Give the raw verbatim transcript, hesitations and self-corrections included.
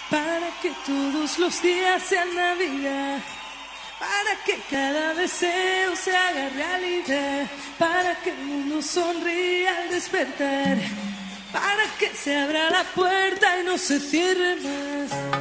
para que todos los días sean Navidad, para que cada deseo se haga realidad, para que el mundo sonría al despertar, para que se abra la puerta y no se cierre más.